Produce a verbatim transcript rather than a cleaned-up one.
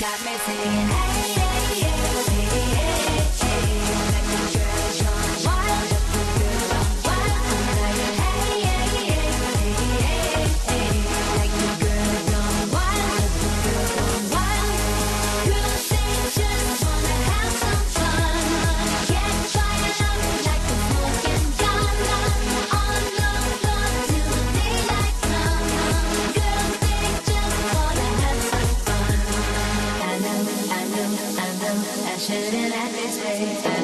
got me singing, hey, hey, hey, hey, hey, hey. Like the girls gone wild, the girls gone wild. I'm like, hey, hey, hey, hey, hey, hey. Like the girls gone wild, the girls gone wild. Girls, they just wanna have some fun. Get fired up like a smoking gun. On the floor till the daylight comes. Girls, they just wanna have some fun. I know, I know, I know, I shouldn't act this way.